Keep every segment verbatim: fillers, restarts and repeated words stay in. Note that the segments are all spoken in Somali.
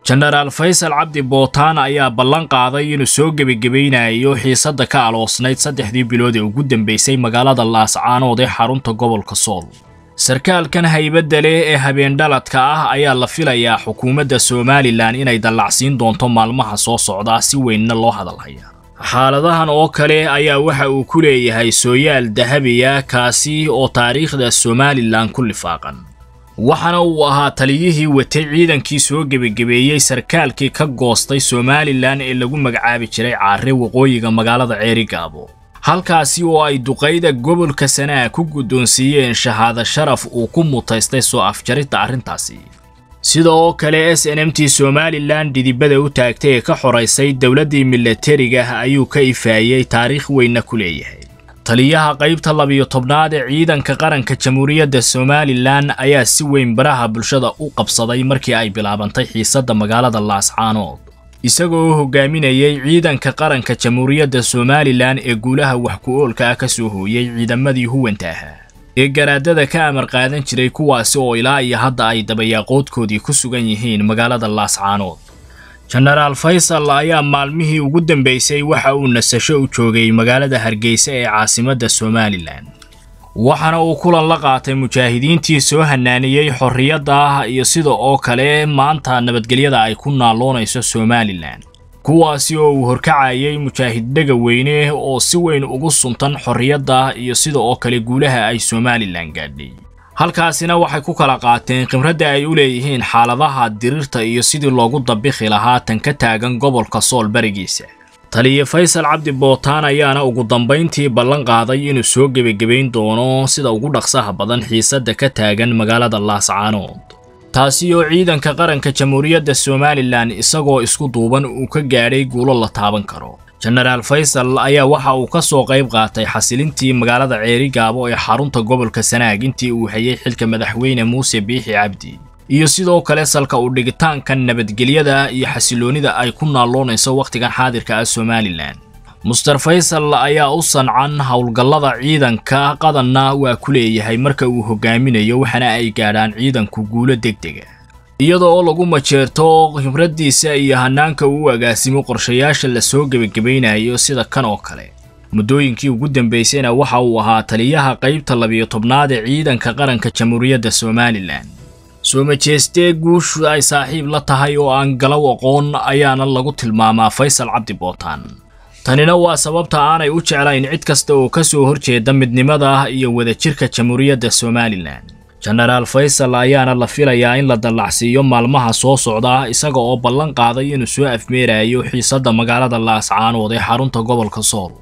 General Faysal Cabdi Bootaan ayaa ballan qaaday inuu soo gabagabeynayo xiisadda ka aloosnayd saddexdii bilood ee ugu dambeysay magaalada Laascaanood ee xarunta gobolka Sool. Sarkaalkan haybadda leh ee habeen dhaladka ah ayaa la filayaa xukuumadda Somaliland inay dallacsiin doonto maalmaha soo socda si weynna loo hadalhayaa. xaaladahan oo kale ayaa waxa uu ku leeyahay sooyaal dahabiya kaasi oo taariikhda Somaliland ku lifaaqan. waxana uu ahaa taliyihii watay ciidankii soo gabagabeeyay sarkaalkii ka goostay Somaliland ee lagu magacaabi jiray Caare waqooyiga magaalada Ceerigaabo. halkaasi oo ay duqeyda gobolka Sanaa ku guddoonsiiyeen shahaado sharaf uu ku mutaystay soo afjaridda arrintaasi. sidoo kale S N M T Somaliland didibada u taagtay ee ka xoreysay dawladdii militariga ayuu ka ifaayay taariikh weyn ku leeyahay. taliyaha qaybta labiyo tobnaad ee ciidanka qaranka Jamhuuriyadda Somaliland ayaa si weyn baraha bulshada u qabsaday markii ay bilaabantay xiisadda magaalada Laascaanood. isagoo hogaaminayay ciidanka qaranka Jamhuuriyadda Somaliland ee guulaha wax ku oolka ka soo hooyay ciidamadii huwanta ahaa ee garaadada ka amar qaadan jiray kuwaasi oo ilaa iyo hadda ay dabayaaqoodkoodii ku sugan yihiin magaalada Laascaanood. General Faysal ayaa maalmihii ugu dambeysay waxa uu nasasho u joogay magaalada Hargeysa ee caasimadda Somaliland. waxana uu kulan la qaatay mujaahidiintii soo hanaaniyay xorriyadda iyo sida oo kale maanta nabadgelyada ay ku naaloonayso Somaliland. kuwaasi oo uu horkacayay mujaahid dhaga weyne oo si weyn ugu suntan xorriyadda iyo sida oo kale guulaha ay Somaliland gaadhay. halkaasina waxay ku kala qaateen khibradda ay u leeyihiin xaaladaha dirirta iyo sidii loogu dabixi lahaa tan ka taagan gobolka Sool barigiisa. taliye Faysal Cabdi Bootaan ayaana ugu dambeyntii ballan qaaday inuu soo gabagabeyn doono sida ugu dhaqsaha badan xiisadda ka taagan magaalada Laascaanood. taasi oo ciidanka qaranka Jamhuuriyadda Somaliland isagoo isku duuban uu ka gaadhay guulo la taaban karo. General Faysal ayaa waxa uu ka soo qayb qaatay xasilintii magaalada Ceerigaabo ee xarunta gobolka Sanaag intii uu hayay xilka madaxweyne Muuse Biixi Cabdi. iyo sidoo kale salka u dhigitaanka nabadgelyada iyo xasiloonida ay ku naaloonayso waqtigan xaadirka ah Somaliland. Mister Faysal ayaa u sancan hawlgallada ciidanka qadanna waa ku leeyahay marka uu hogaaminayo waxana ay gaadhaan ciidanku guulo degdeg ah. iyadoo lagu majeerto khibraddiisa iyo hanaanka uu agaasimo qorshayaasha la soo gabagabeynayo sida kan oo kale. muddooyinkii ugu dambeysayna waxa uu ahaa taliyaha qaybta labiyo tobnaad ee ciidanka qaranka Jamhuuriyadda Somaliland. soo majeestee guushu ay saaxiib la tahay oo aan galaw aqoon ayaana lagu tilmaamaa Faysal Cabdi Bootaan. tanina waa sababta aanay u jeclayn cid kasta oo ka soo horjeeda midnimada iyo wadajirka Jamhuuriyadda Somaliland. General Faysal ayaana la filayaa in la dallacsiiyo maalmaha soo socda isaga oo ballan qaaday inuu soo afmeerayo xiisadda magaalada Laascaanood ee xarunta gobolka Sool.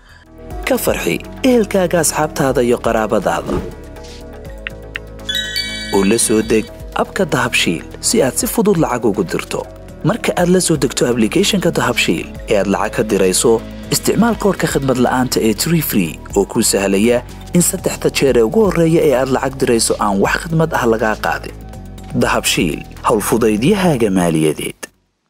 ka farxi ehelkaaga asxaabtaada iyo qaraabadaada oo la soo deg abka Dahabshiil si aad si fudud lacag ugu dirto. marka aad la soo degto application-ka Dahabshiil ee aad lacag ka dirayso isticmaal koodka khidmad la'aanta ee Tree Free oo kuu sahlaya in saddexda jeer ee ugu horreeya ee aad lacag dirayso aan wax khidmad ah laga qaadin. Dahabshiil hawl fudaydiyahaaga maaliyadeed.